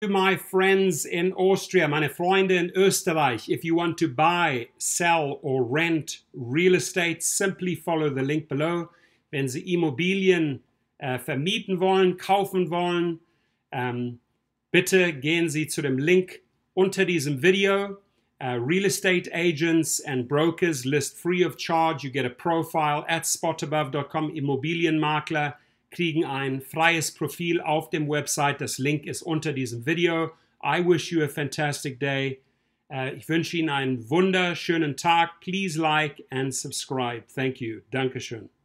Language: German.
To my friends in Austria, meine Freunde in Österreich, if you want to buy, sell or rent real estate, simply follow the link below. Wenn Sie Immobilien vermieten wollen, kaufen wollen, bitte gehen Sie zu dem Link unter diesem Video. Real estate agents and brokers list free of charge. You get a profile at spotabove.com. Immobilienmakler kriegen ein freies Profil auf dem Website. Das Link ist unter diesem Video. I wish you a fantastic day. Ich wünsche Ihnen einen wunderschönen Tag. Please like and subscribe. Thank you. Dankeschön.